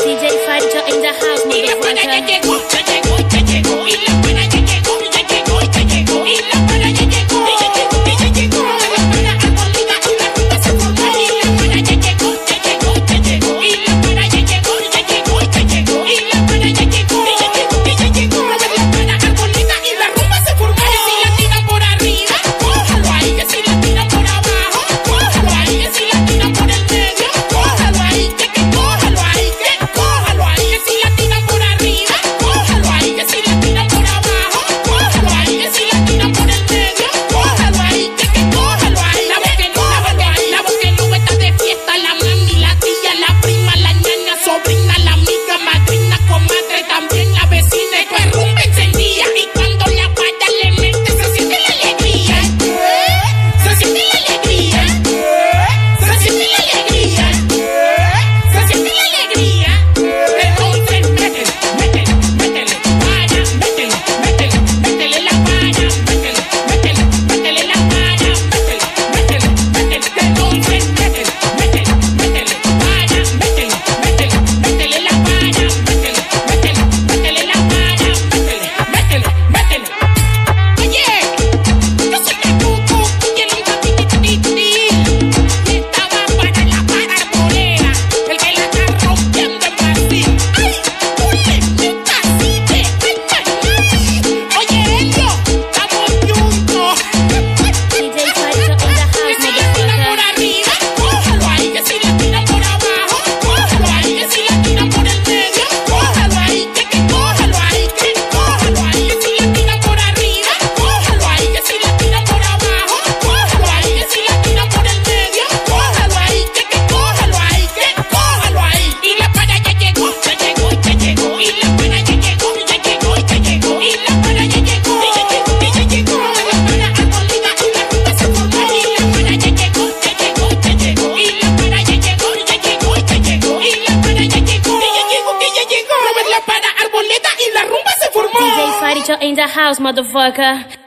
DJ Faricho in the house, Y la pana ya motherfucker. llegó, ya llegó, ya llegó. Y la pana ya llegó, ya llegó, ya llegó. Y la pana ya llegó, ya llegó, ya llegó. La pana arbolita y la rumba se formó. Y la pana ya llegó, ya llegó, ya llegó. Y la pana ya llegó, ya llegó, ya llegó. Y la pana ya llegó, ya llegó, ya llegó. La pana arbolita y la rumba se formó. Que si la tiran por arriba, cójalo ahí. Que si la tiran por abajo, cójalo ahí. Que si la tiran por el medio, cójalo ahí. Que cójalo ahí, que cójalo ahí. Que si la tiran por arriba, cójalo ahí. Que si la tiran por abajo, cójalo ahí. Que si la tiran por el medio, cójalo ahí. Que cójalo ahí. La voz que no está de fiesta. La mami, la tía, la prima, la ñaña, sobrina, la amiga, madrina, comadre, también la vecina. Esto es rumba encendida. Y cuando la valla le mete, se siente la alegría. Se siente la alegría. Se siente la alegría. Se siente la alegría. Entonces, métele, métele, métele, para, métele, métele, métele la para, métele, métele, métele la para, métele, métele, métele. Entonces, métele, métele, métele, para, métele, métele, métele la para, métele, métele, métele la para, métele, métele, métele. Oye, yo soy la cucu, quiero un patitititi. Y estaba para la para arbolera, el que la está rompiendo en Brasil. ¡Ay! ¡Ule! ¡Mi casite! ¡Ay, ay, ay! Oye, Elio, estamos juntos. DJ Faricho in the Que house, si la tiran por motherfucker. arriba, cójalo ahí. Que si la tiran por abajo, cójalo ahí. Que si la tiran por el medio, cójalo ahí. Que cójalo ahí, que cójalo ahí. Que si la tiran por arriba, cójalo ahí. Que si la tiran por abajo, cójalo ahí. Que si la tiran por el medio, cójalo ahí. Que cójalo ahí, que cójalo ahí. Y la pana ya llegó, ya llegó, ya llegó. Y la pana ya llegó, ya llegó, ya llegó. Y la pana ya llegó, ya llegó, ya llegó. La pana arbolita y la rumba se formó. Y la pana ya llegó, ya llegó, ya llegó. Y la pana ya llegó, ya llegó, ya llegó. Y la pana ya llegó, ya llegó, ya llegó. La pana arbolita y la rumba se formó. DJ Faricho in the house, motherfucker.